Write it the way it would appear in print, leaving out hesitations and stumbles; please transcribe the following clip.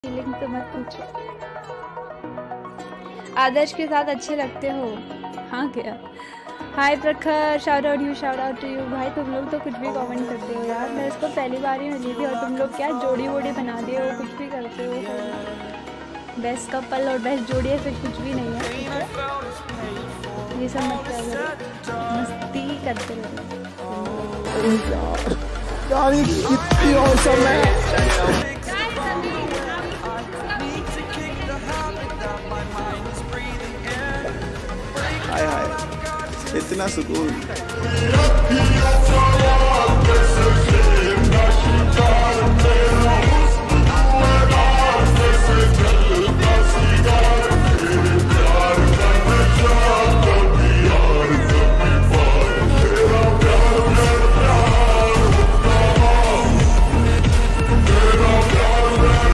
Feeling तो मत पूछो। आदर्श के साथ अच्छे लगते हो। हाँ क्या? हाय प्रखर, शाउट आउट टू यू। भाई तुम लोग तो कुछ भी कमेंट करते हो यार। मैं इसको पहली बार ही मिली थी और तुम लोग क्या जोड़ी वोड़ी बना दिए हो, कुछ भी करते हो। बेस्ट कपल और बेस्ट जोड़ी है फिर कुछ भी नहीं है। ये सब मत क्या करो, मस्ती करते रहो। यार ये कितनी औसम है। हाय हाय, इतना सुकून।